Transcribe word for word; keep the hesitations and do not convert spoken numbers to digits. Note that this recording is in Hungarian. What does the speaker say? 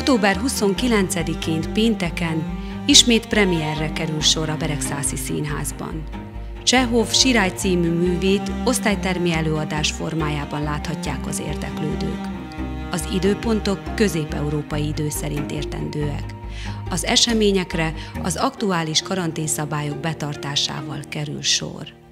október huszonkilencedikén pénteken ismét premierre kerül sor a Beregszászi Színházban. Csehov Sirály című művét osztálytermi előadás formájában láthatják az érdeklődők. Az időpontok közép-európai idő szerint értendőek. Az eseményekre az aktuális karanténszabályok betartásával kerül sor.